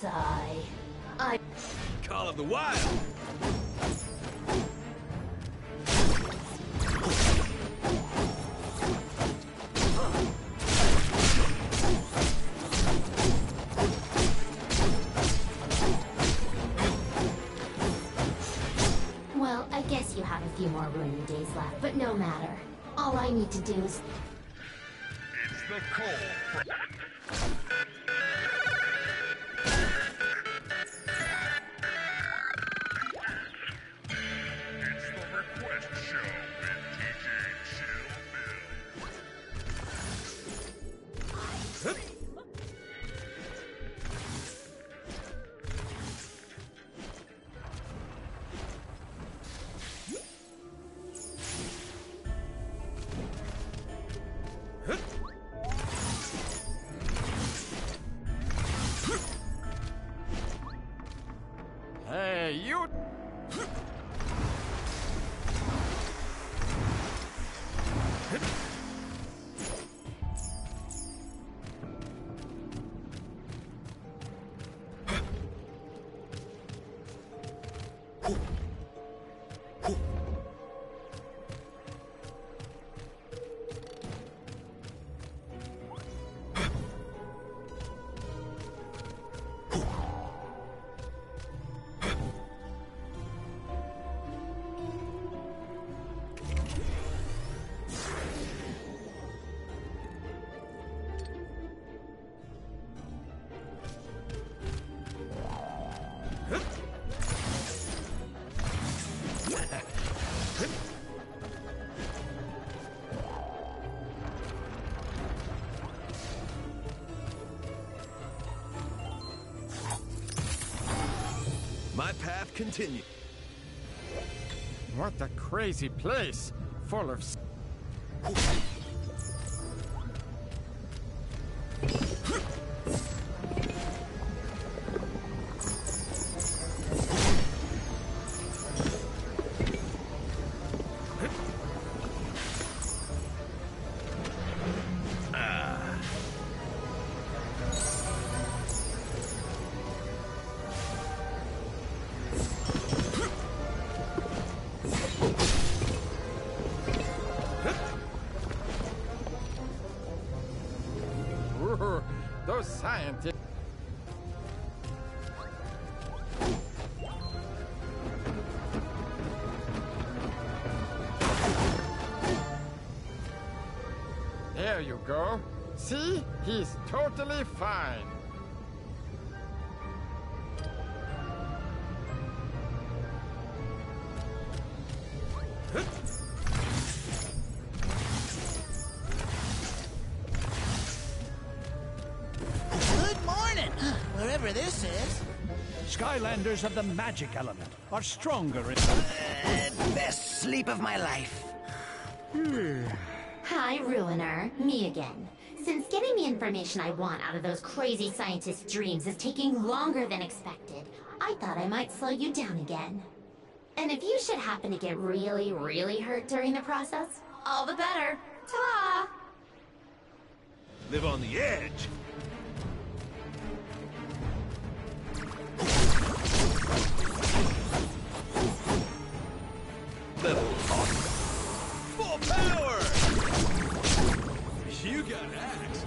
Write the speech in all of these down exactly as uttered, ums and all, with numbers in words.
sigh. I... Call of the Wild! Well, I guess you have a few more ruining days left, but no matter. All I need to do is... It's the call. It's the request show with D J Chill Bill. Hey, you... My path continues. What a crazy place, full of... s- Ooh, those scientists... There you go. See? He's totally fine. Good morning, wherever this is. Skylanders of the magic element are stronger in... Uh, best sleep of my life. Hi, Ruiner. Me again. Since getting the information I want out of those crazy scientists' dreams is taking longer than expected, I thought I might slow you down again. And if you should happen to get really, really hurt during the process, all the better. Ta! Live on the edge. Level up. Full power! You got axed.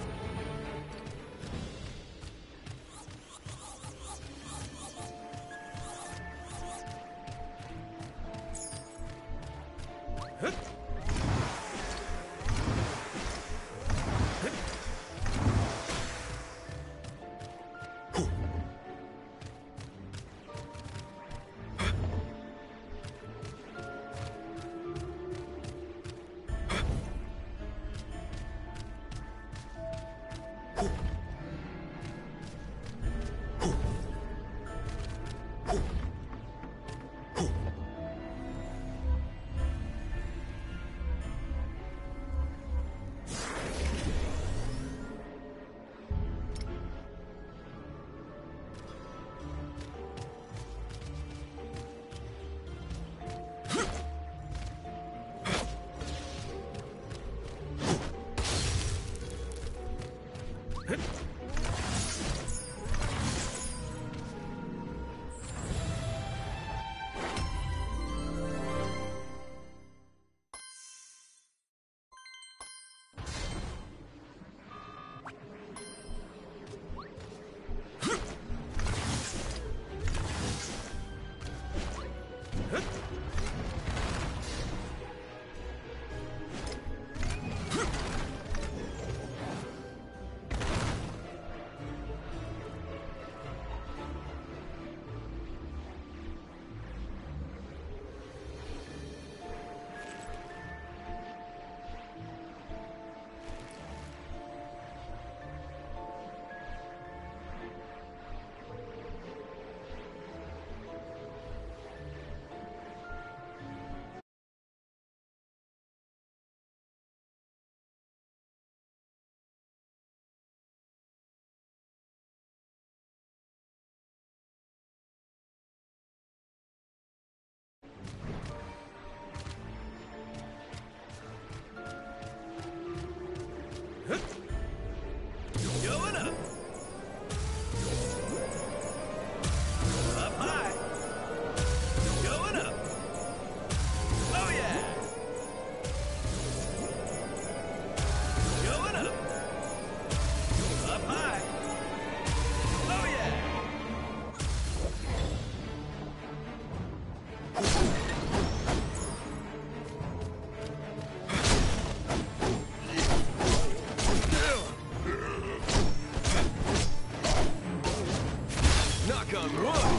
on wood.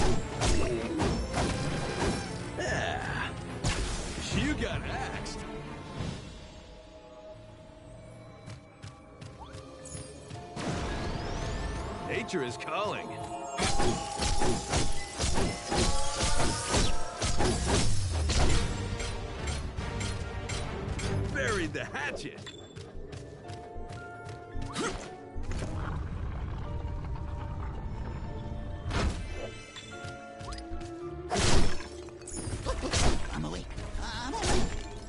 Yeah. You got axed. Nature is calling. Buried the hatchet. I'm awake. I'm awake.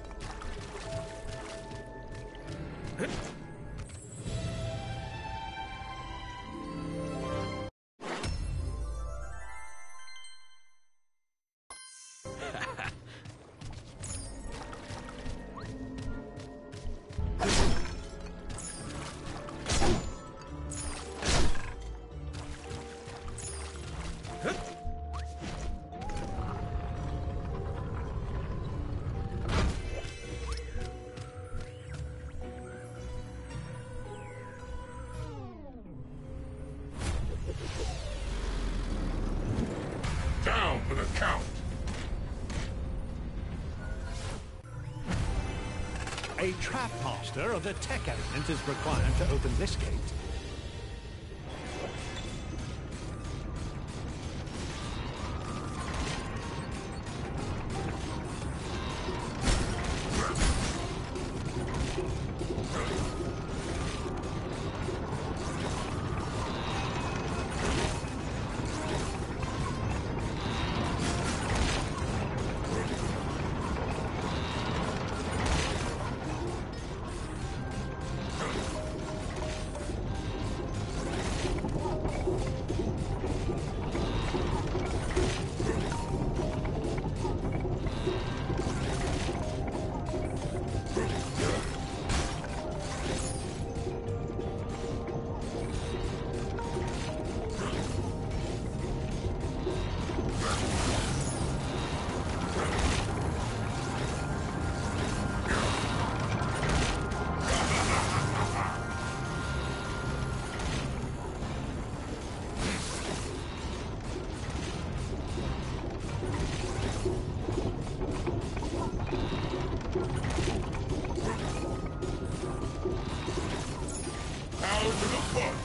Down for the count. A trap master of the tech element is required to open this gate. Power to the foot.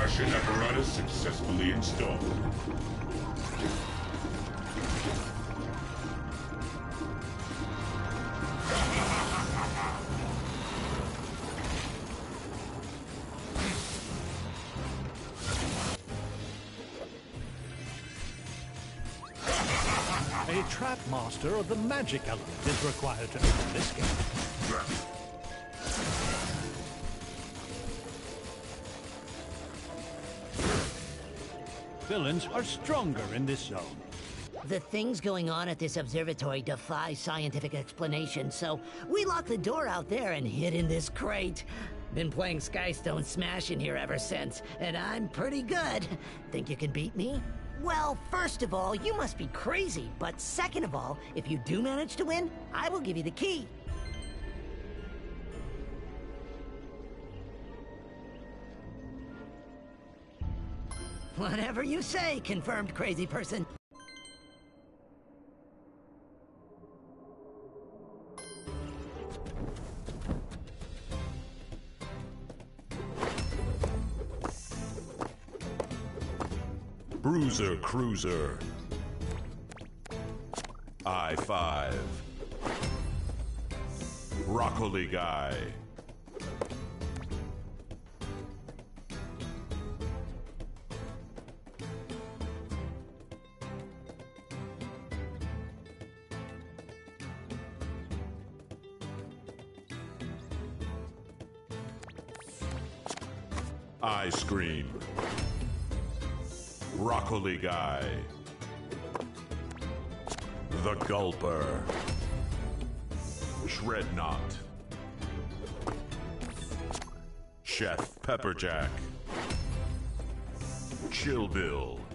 Extraction apparatus successfully installed. A trap master of the magic element is required to open this gate. Villains are stronger in this zone. The things going on at this observatory defy scientific explanation, so we locked the door out there and hid in this crate. Been playing Skystone Smash in here ever since, and I'm pretty good. Think you can beat me? Well, first of all, you must be crazy, but second of all, if you do manage to win, I will give you the key. Whatever you say, confirmed crazy person. Bruiser Cruiser. I five. Broccoli Guy. Ice Cream. Broccoli Guy. The Gulper. Shredknot. Chef Pepperjack. Chill Bill.